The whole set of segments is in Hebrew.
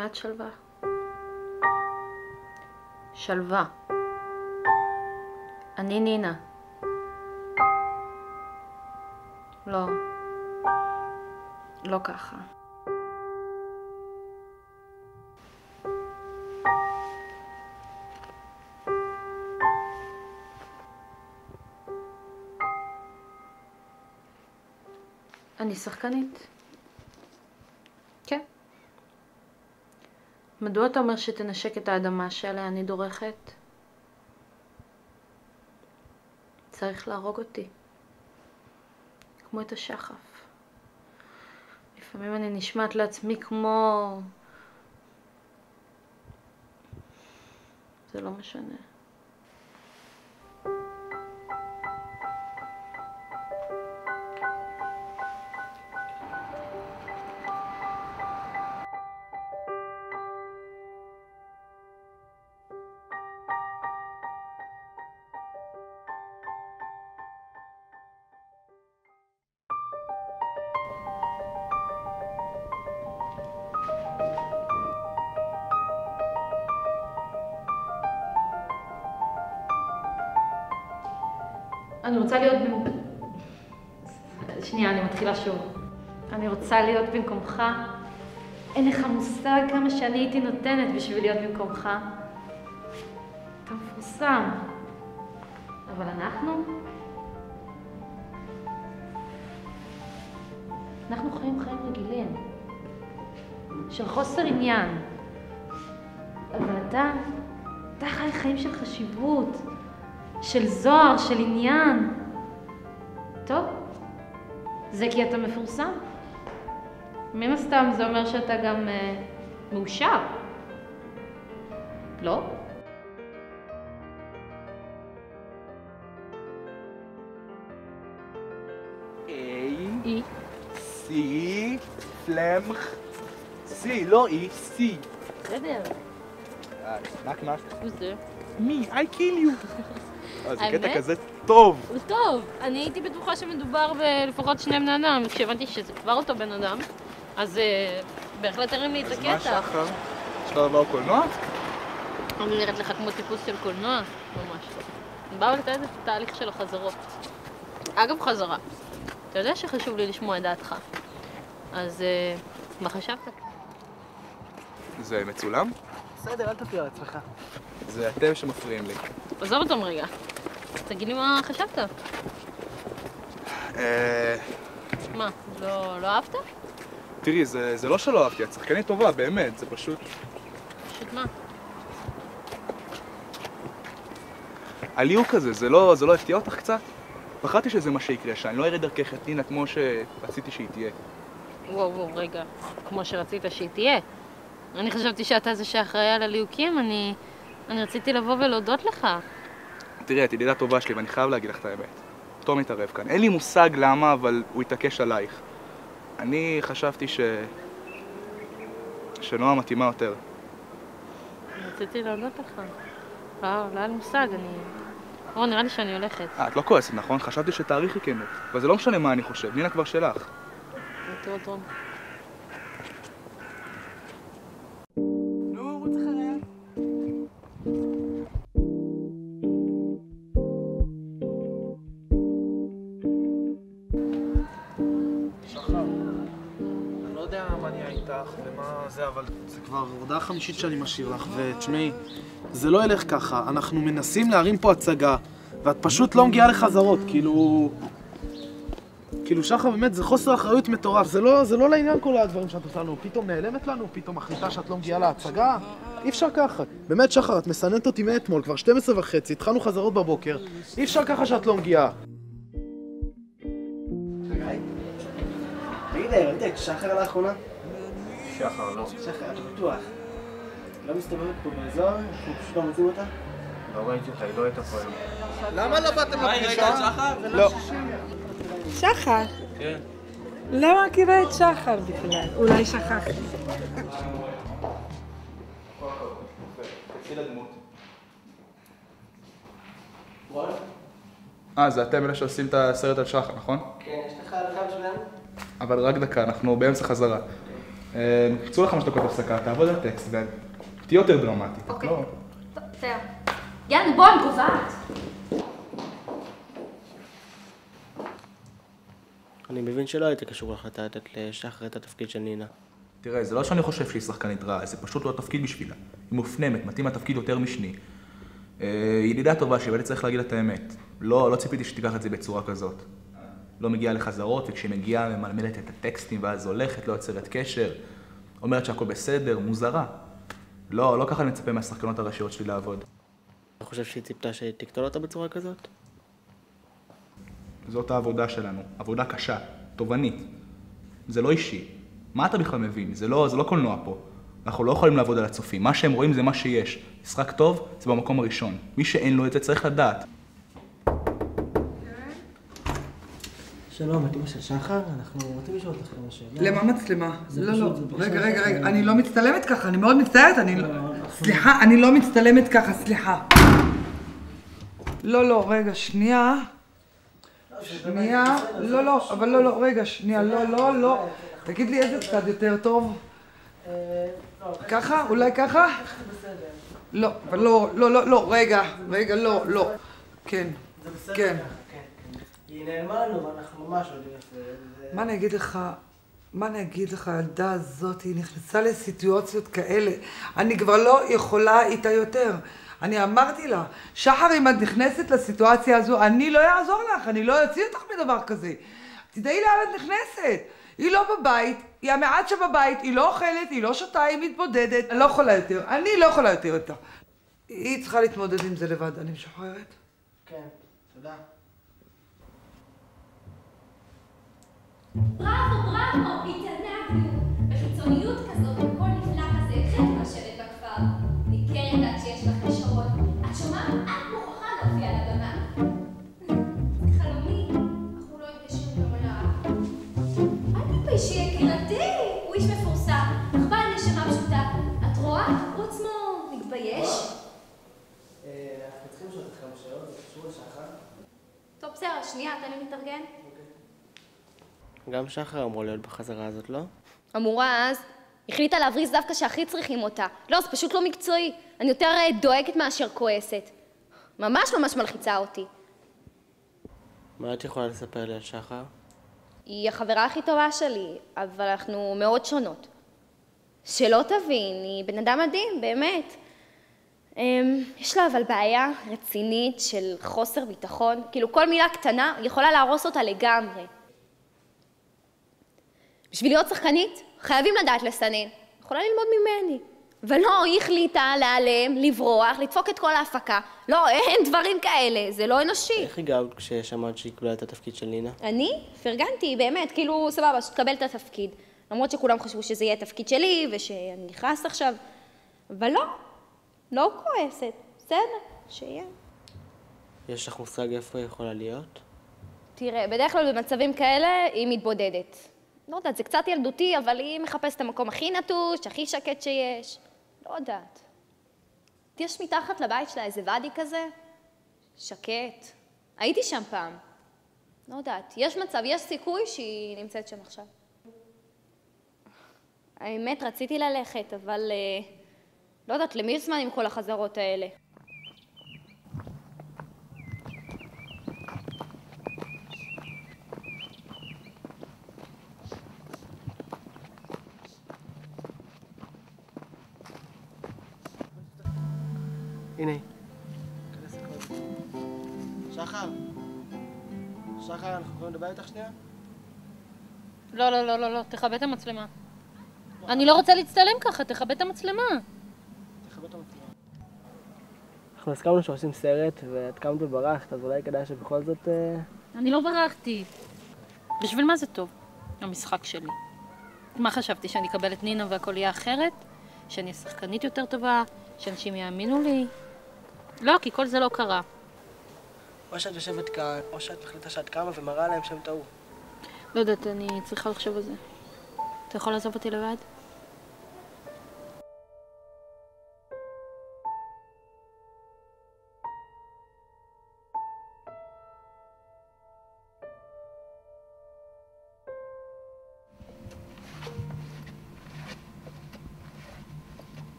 מעט שלווה. שלווה. אני נינה. לא. לא ככה. אני שחקנית. כן. מדוע אתה אומר שתנשק את האדמה שעליה אני דורכת? צריך להרוג אותי. כמו את השחף. לפעמים אני נשמעת לעצמי כמו... זה לא משנה. אני רוצה להיות שנייה, אני מתחילה שוב. אני רוצה להיות במקומך. אין לך מושג כמה שאני הייתי נותנת בשביל להיות במקומך. אתה מפורסם. אבל אנחנו חיים חיים רגילים. של חוסר עניין. אבל אתה חי חיים של חשיבות. של זוהר, של עניין. טוב, זה כי אתה מפורסם. מן הסתם זה אומר שאתה גם מאושר. לא? אי. סי. פלמח. סי, לא אי, סי. בסדר. נק נק. וזה? מי? I kill you. זה קטע כזה טוב. הוא טוב. אני הייתי בטוחה שמדובר בלפחות שני בני אדם. כשהבנתי שזה כבר אותו בן אדם, אז בהחלט הרים לי את הקטע. אז מה שחר? יש לך דבר קולנוע? אני נראית לך כמו טיפוס של קולנוע? ממש לא. אני באה לתת את התהליך של החזרות. אגב, חזרה. אתה יודע שחשוב לי לשמוע את דעתך. אז מה חשבת? זה מצולם? בסדר, אל תפריע לעצמך. זה אתם שמפריעים לי. עזוב אותם רגע. תגיד לי מה חשבת. מה, לא אהבת? תראי, זה לא שלא אהבתי, את שחקנית טובה, באמת, זה פשוט... פשוט מה? הליהוק כזה, זה לא הפתיע אותך קצת? פחדתי שזה מה שיקרה, שאני לא ארד דרכך את נינה כמו שרציתי שהיא תהיה. וואו, רגע, כמו שרצית שהיא תהיה. אני חשבתי שאתה זה שאחראי על הליהוקים, אני רציתי לבוא ולהודות לך. תראי, את ידידה טובה שלי, ואני חייב להגיד לך את האמת. תום מתערב כאן. אין לי מושג למה, אבל הוא התעקש עלייך. אני חשבתי שנועה מתאימה יותר. רציתי להודות לך. לא היה לי מושג, נראה לי שאני הולכת. את לא כועסת, נכון? חשבתי שתאריכי כנות. אבל זה לא משנה מה אני חושב, נינה כבר שלך. טוב. נו, רוץ אחריה. שחר, אני לא יודע מה נהיה איתך ומה זה, אבל זה כבר הודעה חמישית שאני משאיר לך, ותשמעי, זה לא ילך ככה. אנחנו מנסים להרים פה הצגה, ואת פשוט לא מגיעה לחזרות, כאילו שחר, באמת, זה חוסר אחריות מטורף. זה לא לעניין כל הדברים שאת עושה לנו. פתאום נעלמת לנו, פתאום מחליטה שאת לא מגיעה להצגה. אי אפשר ככה. באמת, שחר, את מסננת אותי מאתמול, כבר 12:30, התחלנו חזרות בבוקר. אי אפשר ככה שאת לא מגיעה. תגיד, ראית את שחר לאחרונה? שחר, לא. שחר, אתה בטוח. לא מסתובבת פה באזור? אנחנו פשוט לא מוצאים אותה? לא ראיתי אותה, היא לא הייתה פה היום. למה לא באתם לפגישה? לא. שחר? כן. לא מכירה את שחר בכלל, אולי שכחתי. זה אתם אלה שעושים את הסרט על שחר, נכון? כן, יש לך הלכה בשבילנו? אבל רק דקה, אנחנו באמצע חזרה. קצו לך 5 דקות הפסקה, תעבוד על טקסט ותהיה יותר דרמטית. אוקיי. טוב, בסדר. יאללה, בוא, אני קובעת. אני מבין שלא הייתי קשור להחלטה לתת לשחר את התפקיד של נינה. תראה, זה לא שאני חושב שהיא שחקנית רעה, זה פשוט לא תפקיד בשבילה. היא מופנמת, מתאים לתפקיד יותר משני. ידידה טובה שהיא, אבל צריך להגיד את האמת. לא ציפיתי שתיקח את זה בצורה כזאת. לא מגיעה לחזרות, וכשהיא מגיעה ממלמלת את הטקסטים ואז הולכת, לא יוצרת קשר. אומרת שהכל בסדר, מוזרה. לא ככה אני מצפה מהשחקנות הראשיות שלי לעבוד. אתה חושב שהיא ציפתה שתקטול אותה בצורה כזאת? זאת העבודה שלנו, עבודה קשה, תובנית. זה לא אישי. מה אתה בכלל מבין? זה לא קולנוע פה. אנחנו לא יכולים לעבוד על הצופים. מה שהם רואים זה מה שיש. משחק טוב זה במקום הראשון. מי שאין לו את זה צריך לדעת. שלום, את אמא של שחר? אנחנו רוצים לשאול אותך כמה שאלה. למה מצלמה? לא. רגע, אני לא מצטלמת ככה, אני מאוד מצטערת, סליחה, אני לא מצטלמת ככה, סליחה. לא, רגע, שנייה. רגע, שנייה, לא. תגיד לי איזה צד יותר טוב. ככה? אולי ככה? לא, אבל לא, רגע, לא. כן. היא נעלמה לנו ואנחנו ממש לא יודעים איפה... מה אני אגיד לך, הילדה הזאת, היא נכנסה לסיטואציות כאלה. אני כבר לא יכולה איתה יותר. אני אמרתי לה, שחר, אם את נכנסת לסיטואציה הזו, אני לא אעזור לך, אני לא אוציא אותך מדבר כזה. תדעי לאן את נכנסת. היא לא בבית, היא המעט שבבית, היא לא אוכלת, היא לא שותה, היא מתבודדת. אני לא יכולה יותר איתה. היא צריכה להתמודד עם זה לבד. אני משחררת? כן, תודה. בראבו, התענגנו. בחיצוניות כזאת, בכל נפלא כזה, התחלנו לשבת בכפר. ניכרת עד שיש לך כישרון. את שומעת? את מוכרחה להופיע על הבמה. זה חלומי, אנחנו לא נפגשים לעולם. אל תתביישי, יקירתי, הוא איש מפורסם. אך בעל נשמה פשוטה. את רואה? הוא עצמו מתבייש. אנחנו צריכים לשאול אותך כמה שאלות, זה קשור לשחר. טוב, בסדר, שנייה, תן לי להתארגן. גם שחר אמור להיות בחזרה הזאת, לא? אמורה אז, החליטה להבריז דווקא שהכי צריכים אותה. לא, זה פשוט לא מקצועי. אני יותר דואגת מאשר כועסת. ממש מלחיצה אותי. מה את יכולה לספר לי על שחר? היא החברה הכי טובה שלי, אבל אנחנו מאוד שונות. שלא תבין, היא בן אדם מדהים, באמת. יש לה אבל בעיה רצינית של חוסר ביטחון. כאילו כל מילה קטנה יכולה להרוס אותה לגמרי. בשביל להיות שחקנית, חייבים לדעת לסנן. יכולה ללמוד ממני. ולא, היא החליטה להיעלם, לברוח, לדפוק את כל ההפקה. לא, אין דברים כאלה, זה לא אנושי. איך הגעת כששמעת שהיא קיבלה את התפקיד של נינה? אני? פרגנתי, באמת, כאילו, סבבה, שתקבל את התפקיד. למרות שכולם חשבו שזה יהיה התפקיד שלי, ושאני נכנסת עכשיו. אבל לא כועסת. בסדר, שיהיה. יש לך מושג איפה היא יכולה להיות? תראה, בדרך כלל במצבים כאלה היא מתבודדת. לא יודעת, זה קצת ילדותי, אבל היא מחפשת את המקום הכי נטוש, הכי שקט שיש. לא יודעת. יש מתחת לבית שלה איזה ואדי כזה? שקט. הייתי שם פעם. לא יודעת, יש מצב, יש סיכוי שהיא נמצאת שם עכשיו. האמת, רציתי ללכת, אבל לא יודעת, למי זמן עם כל החזרות האלה? הנה. שחר, אנחנו יכולים לדבר איתך שנייה? לא, תכבד את המצלמה. אני לא רוצה להצטלם ככה, תכבד את המצלמה. אנחנו הסכמנו שעושים סרט, ואת קמת וברחת, אז אולי כדאי שבכל זאת... אני לא ברחתי. בשביל מה זה טוב? המשחק שלי. מה חשבתי, שאני אקבל את נינה והכל יהיה אחרת? שאני אהיה שחקנית יותר טובה? שאנשים יאמינו לי? לא, כי כל זה לא קרה. או שאת יושבת כאן, או שאת מחליטה שאת קמה ומראה להם שהם טעו. לא יודעת, אני צריכה לחשוב על זה. אתה יכול לעזוב אותי לבד?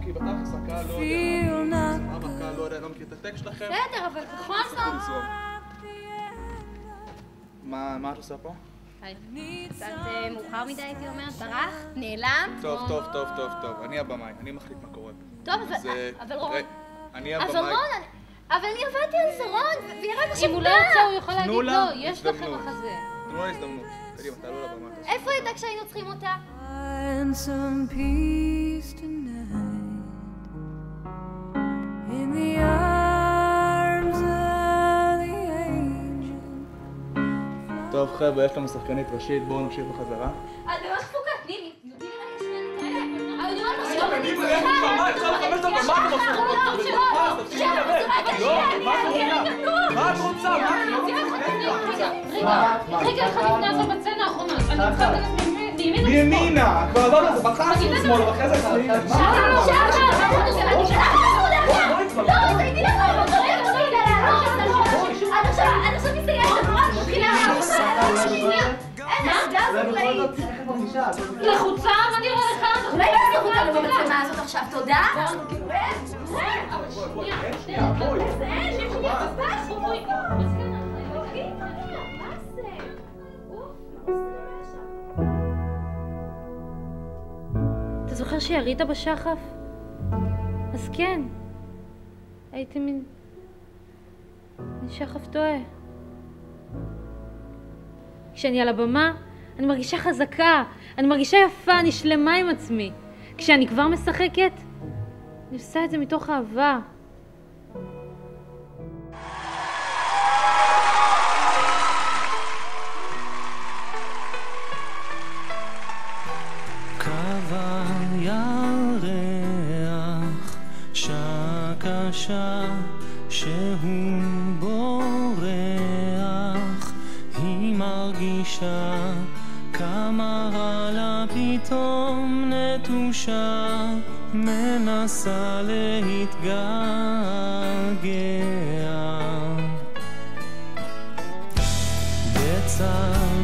כי בתכלס הקהל לא יודע, הקהל לא יודע, לא מכיר את הטקסט שלכם. בסדר, אבל בכל זאת. מה את עושה פה? קצת מאוחר מדי הייתי אומרת, ברח, נעלם. טוב, אני הבמאי, אני מחליט מה קורה. טוב, אבל רון. אני אבל הבמאי. רון, אבל אני עבדתי על זה רון, והיא רק עכשיו אם הוא לא ירצה הוא יכול להגיד לא, יש לכם מחזה. תנו לה הזדמנות. קדימה, תעלו לבמה. איפה הייתה כשהיינו צריכים אותה? Find some peace tonight in the arms of the angel. טוב חבר'ה, יש לנו שחקנית ראשית, בואו נמשיך בחזרה. את ממש תפוקה, תני לי רגע, מה את רוצה? רגע אחד לפני הזו בצנה האחרונה, אני צריכה להיכנס מימינה. מימינה! כבר עברנו את זה, בהתחלה עשו שמאל, ואחרי זה עשו ימינה. לא, תגידי לך, עד עכשיו מסתגלת את המורה, מתחילה לחוצה, מה נראה לך? אולי תצליחו אותנו במצלמה הזאת עכשיו, תודה? אתה זוכר שירית בשחף? אז כן, הייתי מין שחף טועה. כשאני על הבמה, אני מרגישה חזקה, אני מרגישה יפה, אני שלמה עם עצמי. כשאני כבר משחקת, אני עושה את זה מתוך אהבה. קבל ירח, שקשה שהוא בורח, היא מרגישה כמה רע לה פתאום נטושה, מנסה להתגעגע. בצד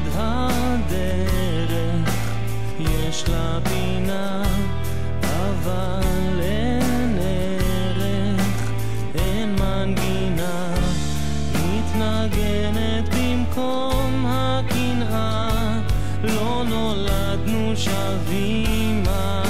הדרך יש לה פינה, אבל אין ערך, אין מנגינה, מתנגנת במקום הקנאה, לא נולדנו שווים.